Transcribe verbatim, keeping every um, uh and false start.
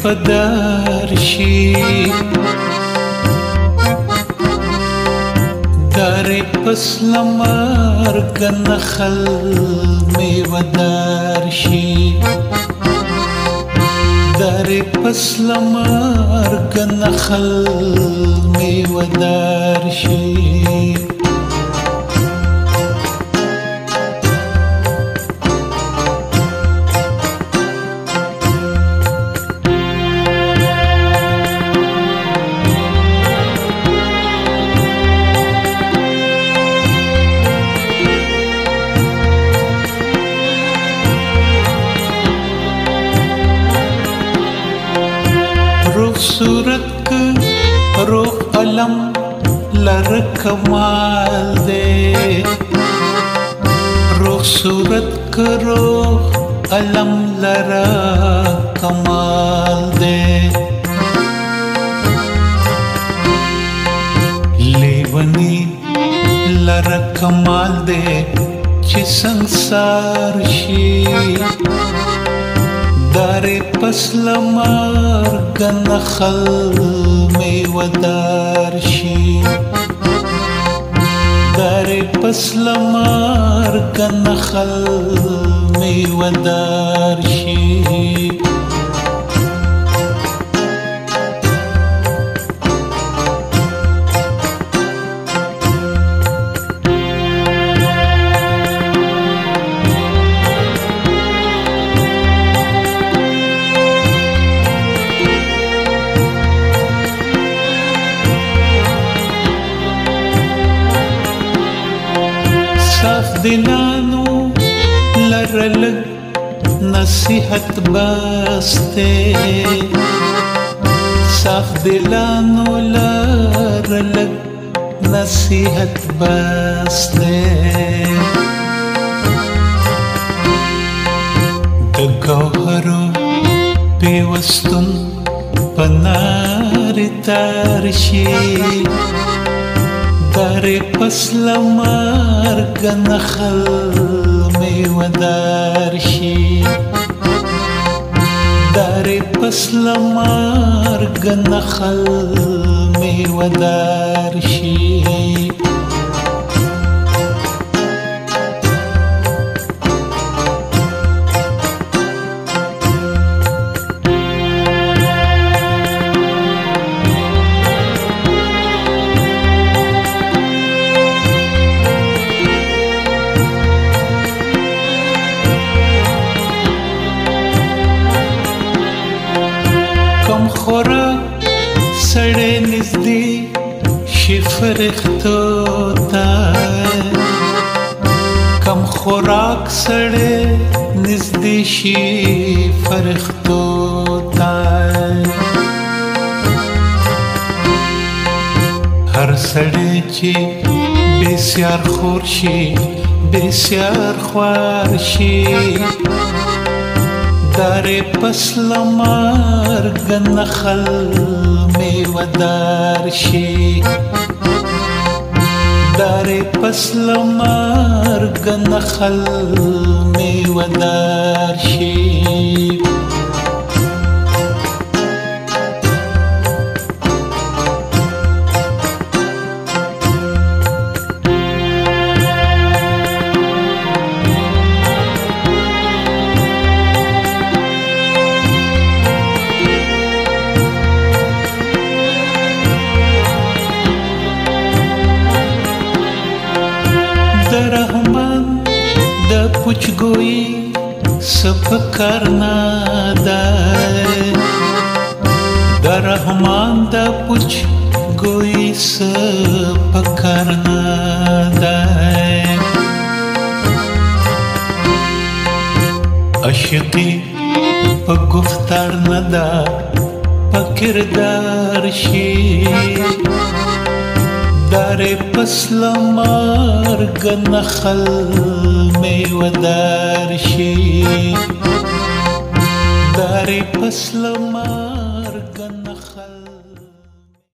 پدار شي داري پس لمرګ نخل میوهدار شي داري پس لمرګ نخل میوهدار شي روح صورت کا روح علم لر کمال دے روح صورت کا روح علم لر کمال دے لیونی لر کمال دے چی سنسار شی داري پس لمرګ نخل میوهدار شي داري پس لمرګ نخل میوهدار شي صاف دلانو لرلگ نصیحت باستے صاف دلانو لرلگ نصیحت باستے دگوهرو پیوستن پنار تارشی داري پس لمرګ نخل میوهدار شي داري پس لمرګ نخل میوهدار شي کم خوراک سړی نږدې شي فرښتو ته کم خوراک سړی نږدې شي فرښتو ته هر سړی چې بسیار خور شي بسیار خوار شي داري پس لمرګ نخل میوهدار شي داري پس لمرګ نخل میوهدار شي رحمان د پوچګوئی سپکر نه ده د رحمان د پوچګوئی سپکر نه ده عاشقی په گفتار نه ده په کردار شي داري پس لمرګ نخل میوهدار شي داري پس لمرګ نخل